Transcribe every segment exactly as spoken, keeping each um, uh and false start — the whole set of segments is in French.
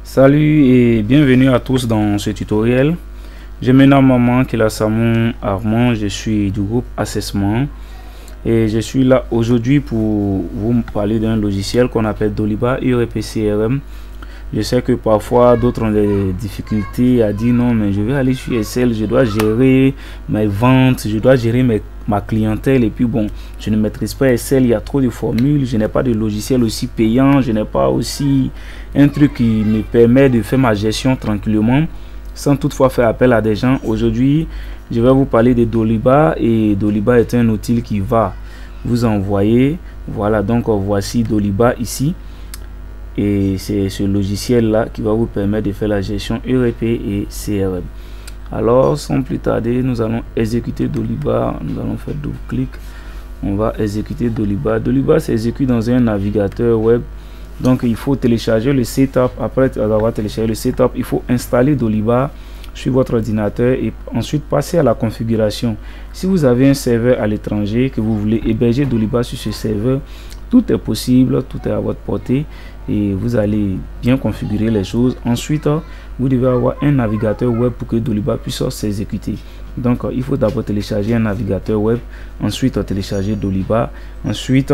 Salut et bienvenue à tous dans ce tutoriel. Je me nomme Maman Kilasamou Armand, je suis du groupe Assessment et je suis là aujourd'hui pour vous parler d'un logiciel qu'on appelle Doliba E R P C R M. Je sais que parfois d'autres ont des difficultés à dire non, mais je vais aller sur Excel, je dois gérer mes ventes, je dois gérer mes, ma clientèle et puis bon, je ne maîtrise pas Excel, il y a trop de formules, je n'ai pas de logiciel aussi payant, je n'ai pas aussi un truc qui me permet de faire ma gestion tranquillement sans toutefois faire appel à des gens. Aujourd'hui, je vais vous parler de Doliba et Doliba est un outil qui va vous envoyer. Voilà, donc voici Doliba ici. Et c'est ce logiciel là qui va vous permettre de faire la gestion E R P et C R M. Alors sans plus tarder, nous allons exécuter Doliba. Nous allons faire double clic. On va exécuter Doliba. Doliba s'exécute dans un navigateur web. Donc il faut télécharger le setup. Après avoir téléchargé le setup, il faut installer Doliba sur votre ordinateur et ensuite passer à la configuration. Si vous avez un serveur à l'étranger que vous voulez héberger Doliba sur ce serveur, tout est possible, tout est à votre portée et vous allez bien configurer les choses. Ensuite, vous devez avoir un navigateur web pour que Doliba puisse s'exécuter. Donc, il faut d'abord télécharger un navigateur web, ensuite télécharger Doliba, ensuite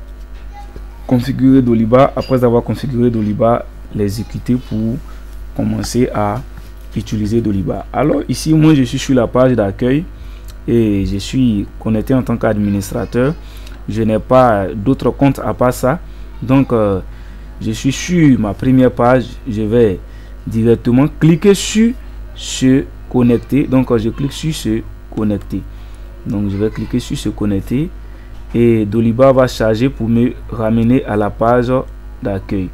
configurer Doliba. Après avoir configuré Doliba, l'exécuter pour commencer à utiliser Doliba. Alors ici, moi je suis sur la page d'accueil et je suis connecté en tant qu'administrateur. Je n'ai pas d'autres comptes à part ça. Donc euh, je suis sur ma première page. Je vais directement cliquer sur se connecter. Donc euh, je clique sur se connecter. Donc je vais cliquer sur se connecter et Doliba va charger pour me ramener à la page d'accueil.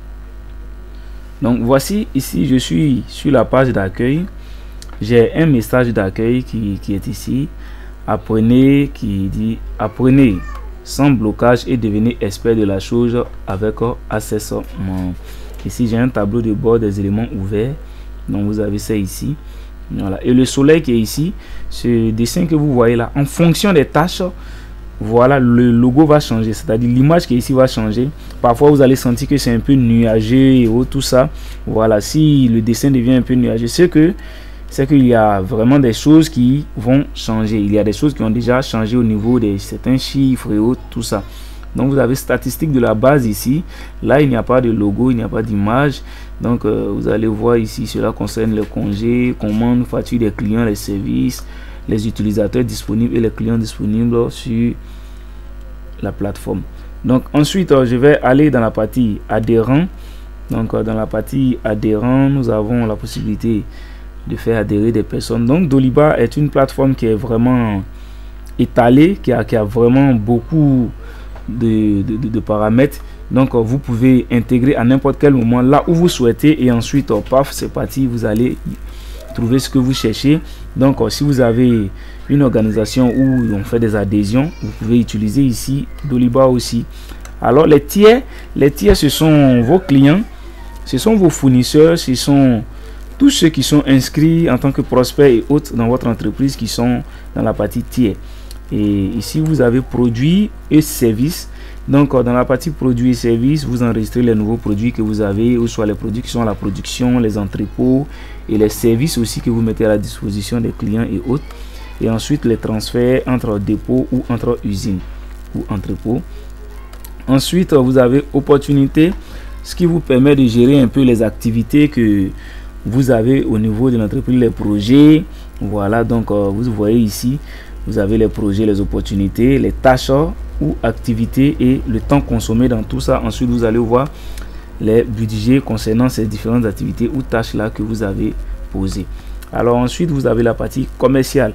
Donc voici ici, je suis sur la page d'accueil. J'ai un message d'accueil qui, qui est ici. Apprenez, qui dit apprenez sans blocage et devenez expert de la chose avec Assessment. Ici j'ai un tableau de bord des éléments ouverts. Donc vous avez ça ici. Voilà. Et le soleil qui est ici, ce dessin que vous voyez là, en fonction des tâches, voilà, le logo va changer, c'est-à-dire l'image qui est ici va changer. Parfois vous allez sentir que c'est un peu nuageux et autres, tout ça. Voilà, si le dessin devient un peu nuageux, c'est que c'est qu'il y a vraiment des choses qui vont changer. Il y a des choses qui ont déjà changé au niveau de certains chiffres et autres, tout ça. Donc vous avez statistiques de la base ici. Là il n'y a pas de logo, il n'y a pas d'image. Donc euh, vous allez voir ici, cela concerne les congés, commandes, factures des clients, les services, les utilisateurs disponibles et les clients disponibles sur la plateforme. Donc ensuite euh, je vais aller dans la partie adhérent. Donc euh, dans la partie adhérent, nous avons la possibilité de faire adhérer des personnes. Donc Doliba est une plateforme qui est vraiment étalée, qui a, qui a vraiment beaucoup de, de, de, de paramètres. Donc euh, vous pouvez intégrer à n'importe quel moment là où vous souhaitez et ensuite euh, paf, c'est parti, vous allez trouver ce que vous cherchez. Donc euh, si vous avez une organisation où on fait des adhésions, vous pouvez utiliser ici Doliba aussi. Alors les tiers, les tiers ce sont vos clients, ce sont vos fournisseurs, ce sont tous ceux qui sont inscrits en tant que prospects et autres dans votre entreprise qui sont dans la partie tiers. Et ici vous avez produits et services. Donc dans la partie produits et services, vous enregistrez les nouveaux produits que vous avez, ou soit les produits qui sont à la production, les entrepôts et les services aussi que vous mettez à la disposition des clients et autres. Et ensuite les transferts entre dépôts ou entre usines ou entrepôts. Ensuite vous avez opportunité, ce qui vous permet de gérer un peu les activités que vous avez au niveau de l'entreprise, les projets. Voilà, donc euh, vous voyez ici, vous avez les projets, les opportunités, les tâches ou activités et le temps consommé dans tout ça. Ensuite vous allez voir les budgets concernant ces différentes activités ou tâches là que vous avez posées. Alors ensuite vous avez la partie commerciale.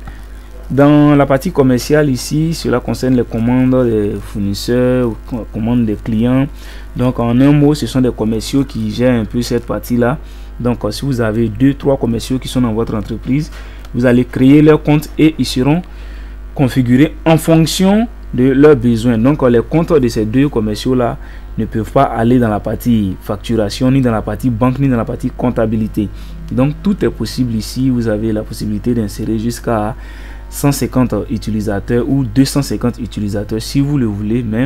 Dans la partie commerciale ici, cela concerne les commandes des fournisseurs, commandes des clients. Donc en un mot, ce sont des commerciaux qui gèrent un peu cette partie là. Donc si vous avez deux trois commerciaux qui sont dans votre entreprise, vous allez créer leur compte et ils seront configurés en fonction de leurs besoins. Donc les comptes de ces deux commerciaux là ne peuvent pas aller dans la partie facturation, ni dans la partie banque, ni dans la partie comptabilité. Donc tout est possible ici. Vous avez la possibilité d'insérer jusqu'à cent cinquante utilisateurs ou deux cent cinquante utilisateurs si vous le voulez, mais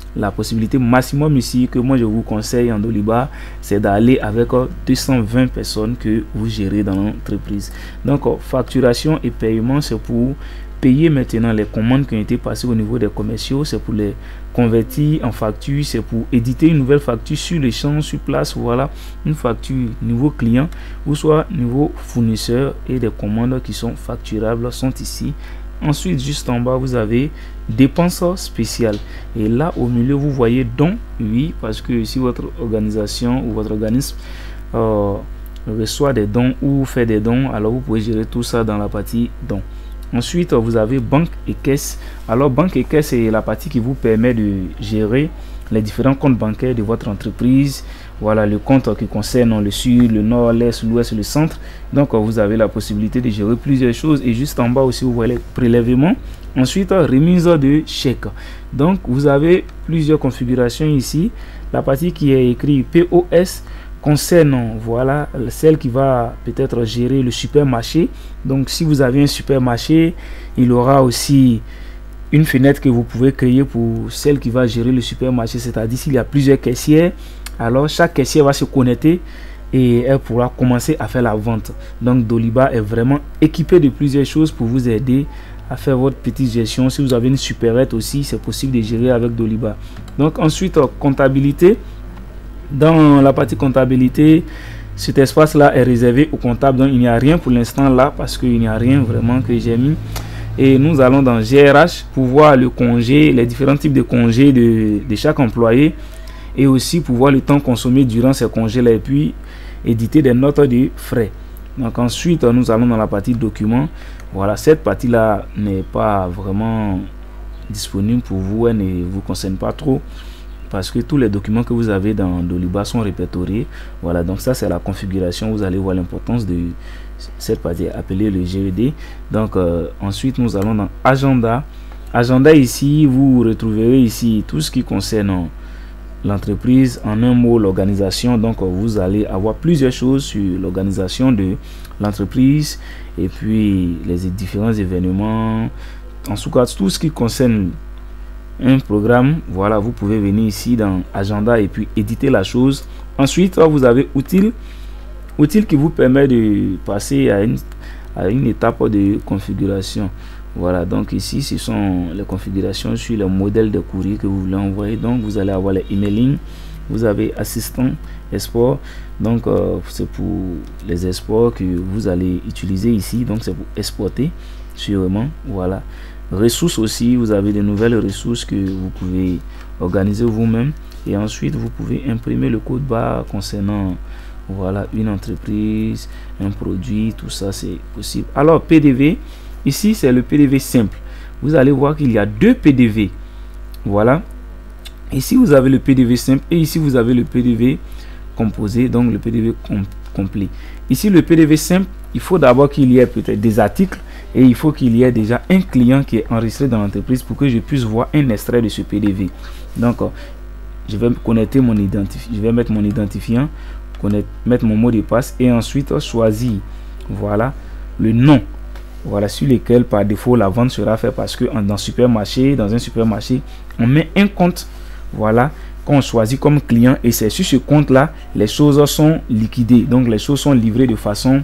la possibilité maximum ici que moi je vous conseille en Doliba, c'est d'aller avec deux cent vingt personnes que vous gérez dans l'entreprise. Donc facturation et paiement, c'est pour payer maintenant les commandes qui ont été passées au niveau des commerciaux, c'est pour les convertir en facture, c'est pour éditer une nouvelle facture sur les champs, sur place. Voilà, une facture niveau client ou soit niveau fournisseur, et des commandes qui sont facturables sont ici. Ensuite, juste en bas, vous avez dépenses spéciales, et là au milieu vous voyez dons. Oui, parce que si votre organisation ou votre organisme euh, reçoit des dons ou fait des dons, alors vous pouvez gérer tout ça dans la partie dons. Ensuite, vous avez banque et caisse. Alors, banque et caisse, c'est la partie qui vous permet de gérer les différents comptes bancaires de votre entreprise. Voilà, le compte qui concerne le sud, le nord, l'est, l'ouest, le centre. Donc, vous avez la possibilité de gérer plusieurs choses. Et juste en bas aussi, vous voyez les prélèvements. Ensuite, remise de chèque. Donc, vous avez plusieurs configurations ici. La partie qui est écrite P O S concerne, voilà, celle qui va peut-être gérer le supermarché. Donc si vous avez un supermarché, il aura aussi une fenêtre que vous pouvez créer pour celle qui va gérer le supermarché, c'est-à-dire s'il y a plusieurs caissières, alors chaque caissière va se connecter et elle pourra commencer à faire la vente. Donc Doliba est vraiment équipé de plusieurs choses pour vous aider à faire votre petite gestion. Si vous avez une supérette aussi, c'est possible de gérer avec Doliba. Donc ensuite, comptabilité. Dans la partie comptabilité, cet espace là est réservé au comptable, donc il n'y a rien pour l'instant là, parce qu'il n'y a rien vraiment que j'ai mis. Et nous allons dans G R H pour voir le congé, les différents types de congés de, de chaque employé, et aussi pour voir le temps consommé durant ces congés là, et puis éditer des notes de frais. Donc ensuite nous allons dans la partie documents. Voilà, cette partie là n'est pas vraiment disponible pour vous, elle ne vous concerne pas trop, parce que tous les documents que vous avez dans Doliba sont répertoriés. Voilà, donc ça c'est la configuration. Vous allez voir l'importance de cette partie appelée le G E D. Donc euh, ensuite nous allons dans agenda. Agenda, ici vous retrouverez ici tout ce qui concerne l'entreprise, en un mot l'organisation. Donc vous allez avoir plusieurs choses sur l'organisation de l'entreprise, et puis les différents événements, en tout cas tout ce qui concerne un programme. Voilà, vous pouvez venir ici dans agenda et puis éditer la chose. Ensuite vous avez outils outils qui vous permet de passer à une, à une étape de configuration. Voilà, donc ici ce sont les configurations sur le modèle de courrier que vous voulez envoyer. Donc vous allez avoir les emailing, vous avez assistant export, donc euh, c'est pour les exports que vous allez utiliser ici, donc c'est pour exporter sûrement. Voilà, ressources aussi, vous avez de nouvelles ressources que vous pouvez organiser vous-même, et ensuite vous pouvez imprimer le code barre concernant, voilà, une entreprise, un produit, tout ça c'est possible. Alors P D V, ici c'est le P D V simple. Vous allez voir qu'il y a deux P D V. Voilà, ici vous avez le P D V simple et ici vous avez le P D V composé, donc le P D V com complet. Ici le P D V simple, il faut d'abord qu'il y ait peut-être des articles, et il faut qu'il y ait déjà un client qui est enregistré dans l'entreprise pour que je puisse voir un extrait de ce P D V. Donc je vais connecter mon identifiant, je vais mettre mon identifiant, connaître, mettre mon mot de passe, et ensuite choisir, voilà, le nom, voilà, sur lequel par défaut la vente sera faite, parce que dans supermarché, dans un supermarché, on met un compte, voilà, qu'on choisit comme client, et c'est sur ce compte là les choses sont liquidées, donc les choses sont livrées de façon,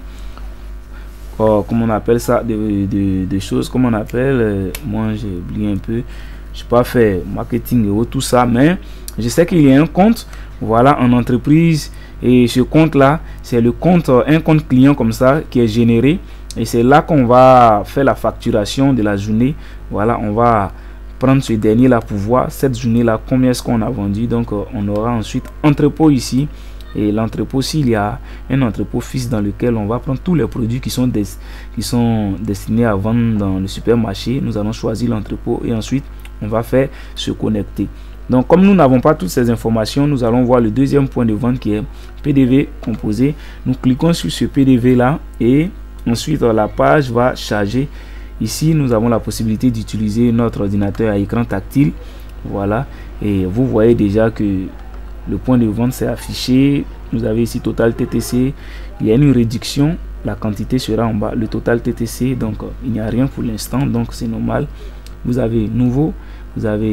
oh, comment on appelle ça, de, de, de choses, comment on appelle, euh, moi j'ai oublié un peu, je sais pas faire marketing et tout ça, mais je sais qu'il y a un compte, voilà, en entreprise, et ce compte là c'est le compte, un compte client comme ça qui est généré, et c'est là qu'on va faire la facturation de la journée. Voilà, on va prendre ce dernier là pour voir cette journée là combien est-ce qu'on a vendu. Donc on aura ensuite entrepôt ici, et l'entrepôt, s'il y a un entrepôt fixe dans lequel on va prendre tous les produits qui sont des qui sont destinés à vendre dans le supermarché, nous allons choisir l'entrepôt, et ensuite on va faire se connecter. Donc comme nous n'avons pas toutes ces informations, nous allons voir le deuxième point de vente qui est P D V composé. Nous cliquons sur ce P D V là, et ensuite la page va charger. Ici nous avons la possibilité d'utiliser notre ordinateur à écran tactile. Voilà, et vous voyez déjà que le point de vente s'est affiché. Nous avez ici total T T C, il y a une réduction, la quantité sera en bas, le total T T C, donc il n'y a rien pour l'instant, donc c'est normal. Vous avez nouveau, vous avez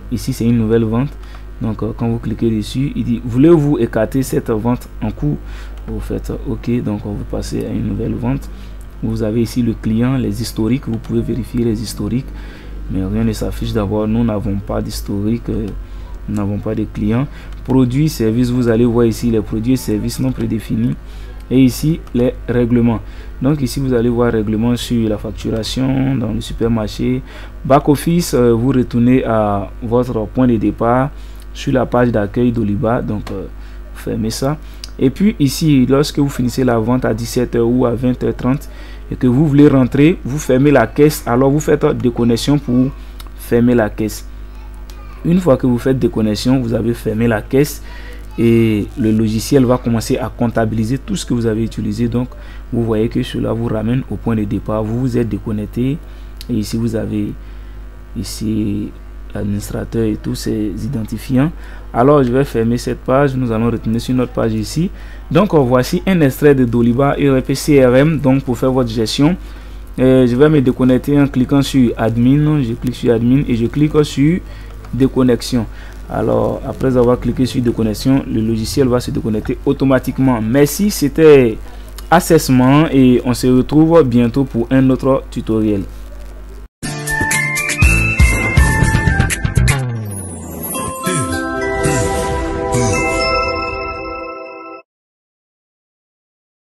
ici c'est une nouvelle vente. Donc euh, quand vous cliquez dessus, il dit voulez-vous écarter cette vente en cours? Vous faites OK, donc on va passer à une nouvelle vente. Vous avez ici le client, les historiques, vous pouvez vérifier les historiques, mais rien ne s'affiche. D'abord, nous n'avons pas d'historique, euh, nous n'avons pas de clients. Produits, services, vous allez voir ici les produits et services non prédéfinis, et ici les règlements. Donc ici vous allez voir règlement sur la facturation dans le supermarché. Back office, euh, vous retournez à votre point de départ sur la page d'accueil d'Oliba, donc euh, fermez ça. Et puis ici, lorsque vous finissez la vente à dix-sept heures ou à vingt heures trente et que vous voulez rentrer, vous fermez la caisse. Alors vous faites déconnexion pour fermer la caisse. Une fois que vous faites déconnexion, vous avez fermé la caisse et le logiciel va commencer à comptabiliser tout ce que vous avez utilisé. Donc vous voyez que cela vous ramène au point de départ. Vous vous êtes déconnecté et ici vous avez ici administrateur et tous ces identifiants. Alors je vais fermer cette page. Nous allons retourner sur notre page ici. Donc voici un extrait de Doliba E R P C R M, donc pour faire votre gestion. Et je vais me déconnecter en cliquant sur admin. Je clique sur admin et je clique sur déconnexion. Alors après avoir cliqué sur déconnexion, le logiciel va se déconnecter automatiquement. Merci, c'était Assessment et on se retrouve bientôt pour un autre tutoriel.